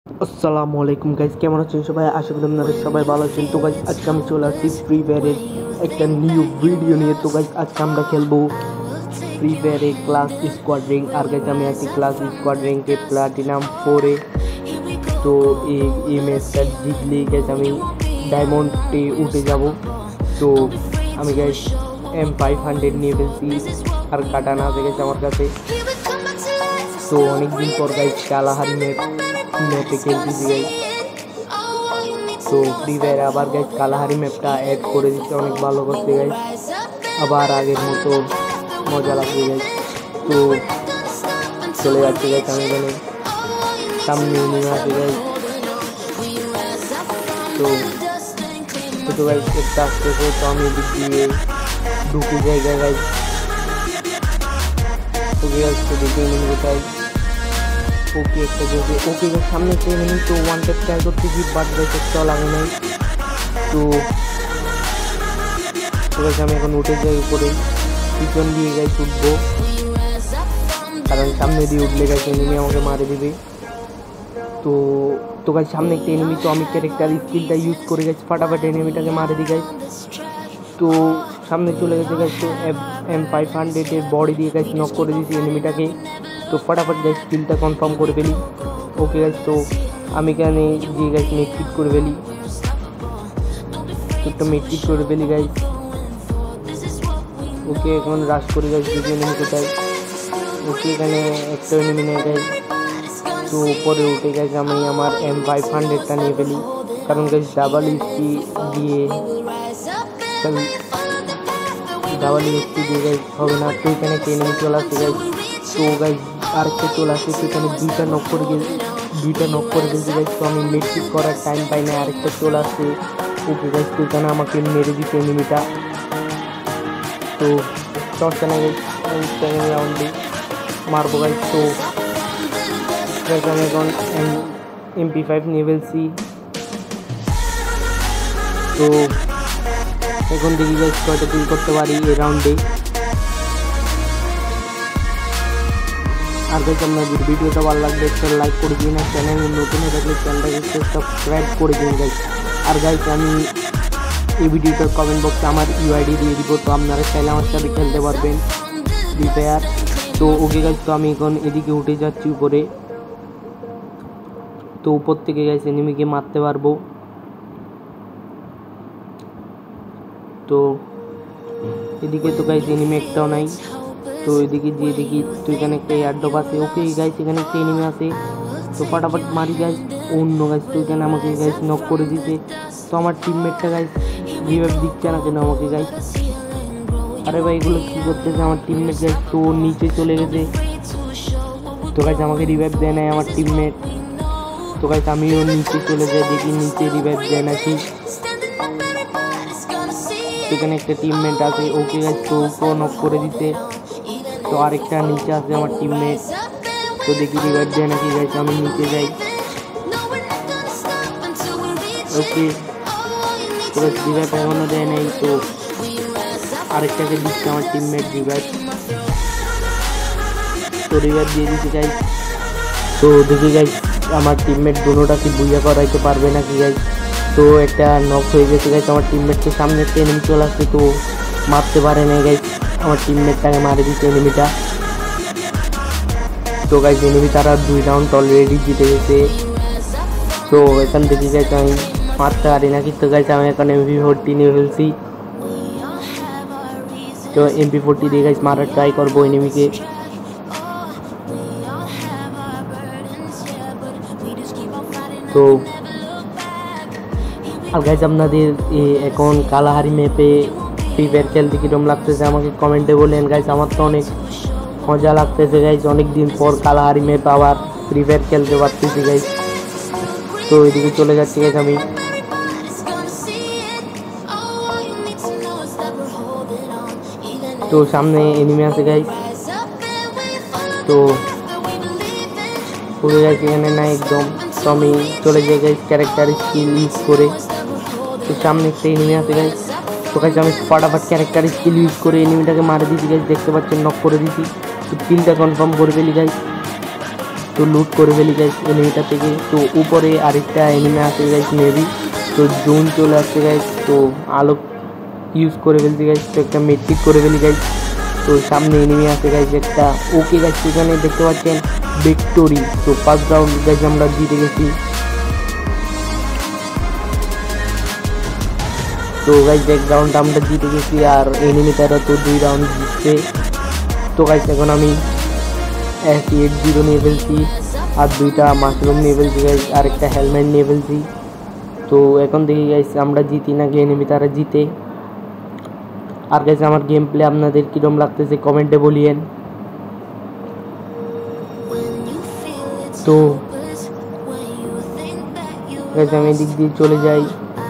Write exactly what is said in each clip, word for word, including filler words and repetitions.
আসসালামু আলাইকুম গাইস, কেমন আছেন সবাই? আশা করি আপনারা সবাই ভালো আছেন। তো গাইস আজকে আমি চলে আসছি ফ্রি ফায়ারের একটা নিউ ভিডিও নিয়ে। তো গাইস আজকে আমরা খেলবো ফ্রি ফায়ারে ক্লাস স্কোয়াড র্যাঙ্ক। আর গাইস আমি আছি ক্লাস স্কোয়াড র্যাঙ্কে প্লাটিনাম ফোরে। তো এই এই ম্যাচটা জিতলে গাইস আমি ডায়মন্ডে উঠে যাব। তো আমি গাইস এম ফাইভ হান্ড্রেড নিয়ে ফেলছি, আর কাটানা আছে গেছে আমার কাছে। তো অনেকদিন পর গাইস কালাহারি ম্যাপ ম্যাপে খেলতেছি গাইস। তো ফ্রি ফায়ারে আবার গাইস কালাহারি ম্যাপটা অ্যাড করে দিচ্ছে, অনেক ভালো করছে গাইস, আবার আগের মতো মজা লাগছে গাইস। তো চলে যাচ্ছে গাইস আমি এখানে সামনে নিয়ে আসে গাইস। তো তো গাইস একটা আসতেছে, তো আমি দিক দিয়ে ঢুকে জায়গা গাইস। ওকে গাইস তো দেখে নিয়ে চাই ওকে একটা দেখে ওকে সামনে চেয়ে নিই। তো ওয়ান টেপ ট্রাই করতেছি, বাট গাইস একটা লাগে নাই। তো তো গাইস আমি এখন উঠে যাই উপরে, পিছন দিয়ে গাইস উঠবো, কারণ সামনে দিয়ে উঠলে গাইস এনিমি আমাকে মারে দিবে। তো তো গাইস সামনে একটা এনিমি, তো আমি ক্যারেক্টার স্কিলটা ইউজ করে গাইস ফাটাফাটি এনিমিটাকে মারে দিই গাইস। তো সামনে চলে গেছে গাইস, তো এম ফাইভ হান্ড্রেডের বডি দিয়ে গাইস নক করে দিয়েছি এনিমিটাকে। তো ফটাফট গাইস স্কিলটা কনফার্ম করে ফেলি। ওকে গাইস তো আমি এখানে গিয়ে গাইস মেককিট করে ফেলি, একটু মেককিট করে ফেলি গাইস। ওকে এখন রাশ করে গাইস দেখি এনিমি কোথায়। ওকে এখানে একটা এনিমি নেই গাইস। তো উপরে উঠে গাইস আমি আমার এম ফাইভ হান্ড্রেডটা নিয়ে ফেলি, কারণ গাইস ডাবল ইস্কি দিয়ে ডাবল ইস্কি দিয়ে গাইস হবে না। তো এখানে একটা এনিমি চলে আসছে গাইস। তো গাইস আরেকটা চলে আসছে, সেখানে দুইটা নক করে গেছে দুইটা নক করে গেছে গাইস। তো আমি মেককিট করার টাইম পাই না, আরেকটা চলে আসছে। ওকে গাইস তো এখানে আমাকে মেরে দিচ্ছে এনিমিটা। তো চর্চা নেই গাইস, সেকেন্ড রাউন্ডে মারবো গাইস। তো আমি এখন এমপি ফাইভ নিয়ে ফেলছি। তো এখন দেখি গাইস কয়টা কিল করতে পারি এই রাউন্ডে। আর গাইস আপনাদের ভিডিওটা ভালো লাগবে একটা লাইক করে দিন, আর চ্যানেল নতুন হয়ে থাকলে চ্যানেলটাকে সাবস্ক্রাইব করে দিন গাইস। আর গাইস আমি এই ভিডিওটার কমেন্ট বক্সে আমার ইউআইডি দিয়ে দিব, তো আপনারা চাইলে আমার সাথে খেলতে পারবেন ফ্রি ফায়ার। তো ওকে গাইস তো আমি এখন এদিকে উঠে যাচ্ছি উপরে। তো উপর থেকে গাইস এনিমিকে মারতে পারবো। তো এদিকে তো গাইস এনিমি একটাও নাই। তো এদিকে যে দেখি তো এখানে একটা এয়ারড্রপ আছে। ওকে গাইস এখানে একটা এনিমি আছে, তো ফটাফট মারি গাইস। অন্য গাইস তো এখানে আমাকে গাইস নক করে দিতে। তো আমার টিমমেটটা গাইস রিভাইভ দিচ্ছে না কেন আমাকে গাইস? আরে ভাই এগুলো কী করতেছে আমার টিমমেট গাইস? তো নিচে চলে গেছে। তো গাইস আমাকে রিভাইভ দেয় নাই আমার টিমমেট। তো গাইস আমিও নিচে চলে যাই, দেখি নিচে রিভাইভ দেয় নাকি। সেখানে একটা টিমমেট আছে। ওকে গাইস তো ওকেও নক করে দিতে। তো আরেকটা নিচে আছে আমার টিমমেট, তো দেখি রিভাইভ দেয় নাকি গাইস। আমি নিচে যাই। ওকে তো গাইস রিভাইভ এখনো দেয় নাই। তো আরেকটাকে দিচ্ছে আমার টিমমেট রিভাইভ। তো রিভাইভ দিয়ে দিতে গাইস। তো দেখি গাইস আমার টিমমেট দুটোটাকে বুইয়া করাইতে পারবে নাকি গাইস। তো একটা নক হয়ে গেছে গাইস আমার টিমমেটকে, সামনে একটা এনিমি চলে আসছে। তো মারতে পারে না গাইস, আমার টিমমেটটাকে মারে দিচ্ছে এনিমিটা। তো গাইস এনিমি তারা দুই রাউন্ড অলরেডি জিতে গেছে। তো এখান থেকে গাইস আমি মারতে পারি না, কিন্তু গাইস আমি এখন এমপি ফোরটি নিয়ে ফেলছি। তো এমপি ফোরটি দিয়ে গাইস মারার ট্রাই করবো এনিমিকে। তো আর গাইস আপনাদের এখন কালাহারি ম্যাপে ফ্রি ফায়ার খেলতে কীরকম লাগতেছে আমাকে কমেন্টে বলেন গাইস। আমার তো অনেক মজা লাগতেছে গাইস, অনেক দিন পর কালাহারি ম্যাপ আবার ফ্রি ফায়ার খেলতে পারতেছি গাইস। তো এদিকে চলে যাচ্ছি গাইস আমি। তো সামনে এনিমি আছে গাইস। তো পুরো গাইস এখানে নাই একদম। তো আমি চলে যাই গাইস ক্যারেক্টার স্কিল ইউজ করে। তো সামনে একটা এনিমি আছে গাইস। তো গাইস আমি ফটাফট ক্যারেক্টার স্কিল ইউজ করে এনিমিটাকে মারে দিয়েছি গাইস, দেখতে পাচ্ছেন নক করে দিয়েছি। তো কিলটা কনফার্ম করে ফেলি গাইস। তো লুট করে ফেলি গাইস এনিমিটা থেকে। তো উপরে আরেকটা এনিমি আছে গাইস মেবি, তো জোন চলে আসছে গাইস। তো আলো ইউজ করে ফেলছি গাইস, তো একটা মেট্রিক করে ফেলি গাইস। তো সামনে এনিমি আছে গাইস একটা। ওকে গাইস এখানে দেখতে পাচ্ছেন ভিক্টোরি। তো ফার্স্ট রাউন্ড গাইস আমরা জিতে গেছি। তো গাইস এক রাউন্ড আমরা জিতে গেছি আর এনিমি তারা তো দুই রাউন্ড জিতছে। তো গাইস এখন আমি এস এইট জিরো নিয়ে ফেলছি আর দুইটা মাশরুম নিয়ে ফেলছি গাইস, আর একটা হেলমেট নিয়ে ফেলছি। তো এখন দেখি গাইস আমরা জিতি নাকি এনিমি তারা জিতে। আর গাইস আমার গেম প্লে আপনাদের কিরকম লাগতেছে কমেন্টে বলিয়েন। তো গাইস আমি এদিক দিয়ে চলে যাই,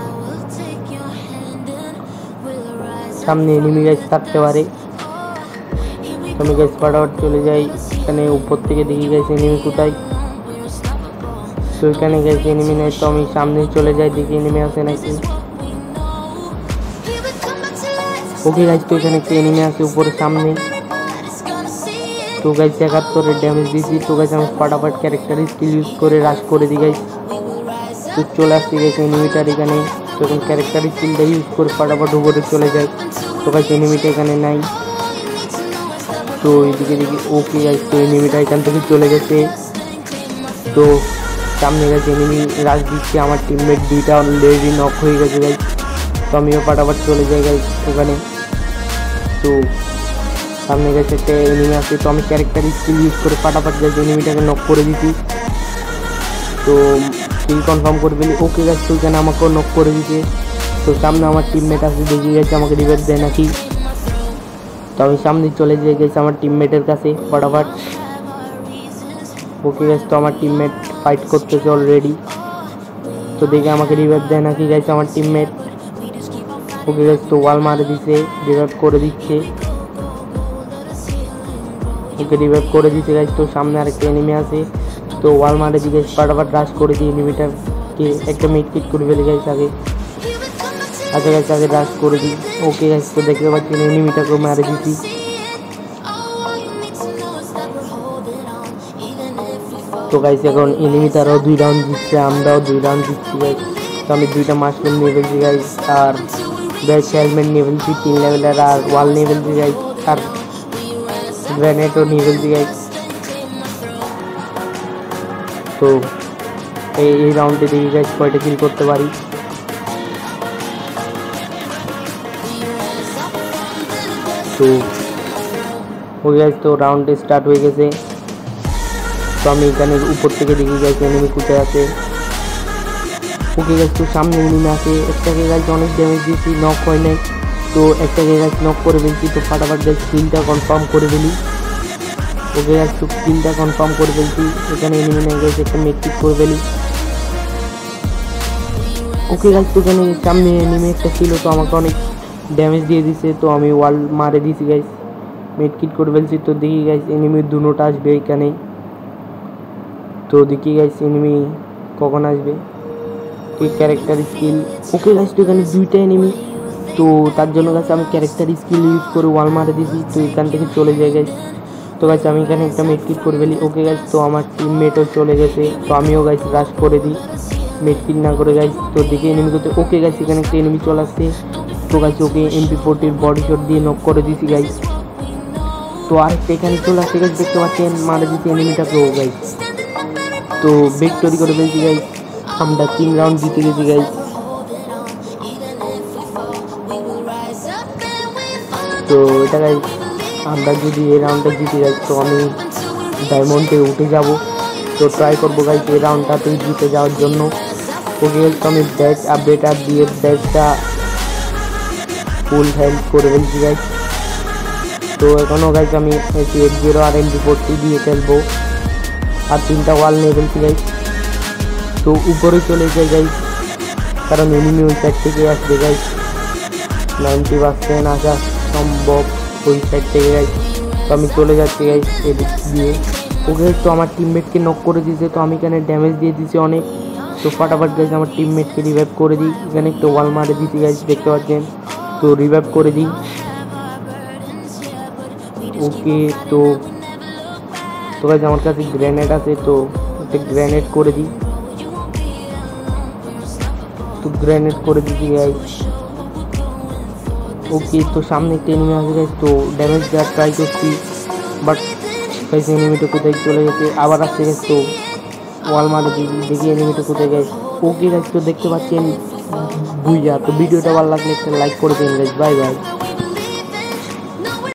সামনে এনিমি গাইস থাকতে পারে। আমি গাইস ফটাফট চলে যাই, এখানে উপর থেকে দেখি গাইস এনিমি কোথায়। তো এখানে গাইস এনিমি নেই, তো আমি সামনে চলে যাই দেখি এনিমি আছে নাকি। ওকে গাইস তো এখানে একটা এনিমি আছে উপরে সামনে। তো গাইস একাত্তরের ড্যামেজ দিয়েছি। তো গাইস আমি ফটাফট ক্যারেক্টার স্কিল ইউজ করে রাশ করে দিই গাইস। তো চলে আসছি গাইস এনিমিটার এখানে। তো এখন ক্যারেক্টার স্কিলটা ইউজ করে ফটাফট উপরে চলে যায়। তো গাইস এনিমিটা এখানে নাই। তো এইদিকে দেখি ওকে গাইস তো এনিমিটা এখান থেকে চলে গেছে। তো সামনে গেছে এনিমি রাশ দিচ্ছে, আমার টিমমেট দুইটা অলরেডি নক হয়ে গেছে গাইস। তো আমিও ফটাফট চলে যাই গাইস ওখানে। তো সামনে গেছে একটা এনিমি আছে, তো আমি ক্যারেক্টার স্কিল ইউজ করে ফটাফট গেছে এনিমিটাকে নক করে দিচ্ছি। তো কিল কনফার্ম করে ফেলি। ওকে গাইস তো এখানে আমাকেও নক করে দিচ্ছে। তো সামনে আমার টিমমেট আছে, দেখি গেছে আমাকে রিভাইভ দেয় নাকি। তো আমি সামনে চলে যাই গেছি আমার টিমমেটের কাছে ফটাফট। ওকে গাইস তো আমার টিমমেট ফাইট করতেছে অলরেডি। তো দেখে আমাকে রিভাইভ দেয় নাকি গাইস আমার টিমমেট। ওকে গাইস তো ওয়াল মারে দিচ্ছে, রিভাইভ করে দিচ্ছে। ওকে রিভাইভ করে দিচ্ছে গাইস। তো সামনে আরেকটা এনিমি আছে, তো ওয়াল মারে দিয়ে গাইস ফটাফট রাশ করে দিই এনিমিটাকে, একটা মিড কিট করে ফেলি গাইস আগে। আচ্ছা গাইস আগে রাশ করে দিই। ওকে গাইস তো দেখতে পাচ্ছেন এনিমিটাকে মারে দিচ্ছি। তো গাইস এখন এনিমি তারাও দুই রাউন্ড জিতছে, আমরাও দুই রাউন্ড জিতছি গাইস। তো আমি দুইটা মাশরুম নিয়ে ফেলছি গাইস, আর গাইস হেলমেট নিয়ে ফেলছি তিন লেভেলের, আর ওয়াল নিয়ে ফেলছি গাইস, আর গ্রেনেডও নিয়ে ফেলছি গাইস। তো এই এই রাউন্ডে দেখি গাইস কয়টা কিল করতে পারি। তো ওকে গাইস তো রাউন্ড স্টার্ট হয়ে গেছে। তো আমি এখানে উপর থেকে দেখি গাইস এনিমি কোথায় আছে। ওকে গাইস তো সামনে এনিমি আছে, একটাকে গাইস অনেক ড্যামেজ দিয়েছি, নক হয় নাই। তো একটাকে গাইস নক করে ফেলছি। তো ফাটাফাট গাইস কিলটা কনফার্ম করে ফেলি। ওকে গাইস তো কিলটা কনফার্ম করে ফেলছি। এখানে এনিমি নেই গাইস, একটা মেট্রিক করে ফেলি। ওকে গাইস তো এখানে সামনে এনিমি একটা ছিল, তো আমাকে অনেক ড্যামেজ দিয়ে দিছে। তো আমি ওয়াল মারে দিয়েছি গাইস, মেট্রিক করে ফেলছি। তো দেখি গাইস এনিমি দুটোটা আসবে এখানে। তো দেখি গাইস এনিমি কখন আসবে। এই ক্যারেক্টার স্কিল। ওকে গাইস তো এখানে দুইটা এনিমি, তো তার জন্য গাইস আমি ক্যারেক্টার স্কিল ইউজ করে ওয়াল মারে দিয়েছি। তো এখান থেকে চলে যায় গাইস। তো গাইস আমি এখানে একটা মেট্রিক করে ফেলি। ওকে গাইস তো আমার টিমমেটও চলে গেছে, তো আমিও গাইস রাশ করে দিই মেট্রিক না করে গাইস। তো দেখে এনিমি করতে ওকে গাইস এখানে একটা এনিমি চলে আসছে। তো গাইস ওকে এমপি ফোরটির বডি শট দিয়ে নক করে দিয়েছি গাইস। তো আরেকটা এখানে চলে আসছে গাইস, দেখতে পাচ্ছেন মারে দিয়েছি এনিমিটাকে ও গাইস। তো ভিক্টোরি করে ফেলছি গাইস, আমরা তিন রাউন্ড জিতে গেছি গাইস। তো এটা গাইস আমরা যদি এই রাউন্ডটা জিতে যাই তো আমি ডায়মন্ডে উঠে যাব। তো ট্রাই করবো গাইস এই রাউন্ডটাতেই জিতে যাওয়ার জন্য। ওকে গাইস তো আমি ব্যাচ আপডেট আর দিয়ে ব্যাচটা ফুল হেল্প করে ফেলছি গাইস। তো এখনও গাইস আমি এইট জিরো আর এমপি ফোরটি দিয়ে খেলবো, আর তিনটা ওয়াল নিয়ে ফেলছি গাইস। তো উপরে চলে যাই গাইস, কারণ এনিমি ওই সাইড থেকে আসবে গাইস, নাইনটি পার্সেন্ট আসা সম্ভব ওই সাইড থেকে গাইস। তো আমি চলে যাচ্ছি গাইস এদিক দিয়ে। ওকে তো আমার টিমমেটকে নক করে দিয়েছে, তো আমি এখানে ড্যামেজ দিয়ে দিয়েছি অনেক। তো ফাটাফাট গাইস আমার টিমমেটকে রিভাইভ করে দিই। এখানে একটা ওয়াল মারে দিয়েছি গাইস, দেখতে পাচ্ছেন। তো রিভাইভ করে দিই। ওকে তো তো গাইজ আমার কাছে গ্রেনেড আছে, তো একটা গ্রেনেড করে দিই। তো গ্রেনেড করে দিচ্ছি গাইজ। ওকে, তো সামনে একটা এনিমি আছে গাইজ, তো ড্যামেজ দেওয়ার ট্রাই করছি, বাট গাইজ এনিমিটা কোথায় চলে গেছে, আবার আসছে গাইজ। তো ওয়াল মারে দেখি এনিমিটা কোথায় গাইজ। ওকে গাইজ, তো দেখতে পাচ্ছেন বুঝা। তো ভিডিওটা ভালো লাগলে একটা লাইক করে দিন গাইজ। Bye bye.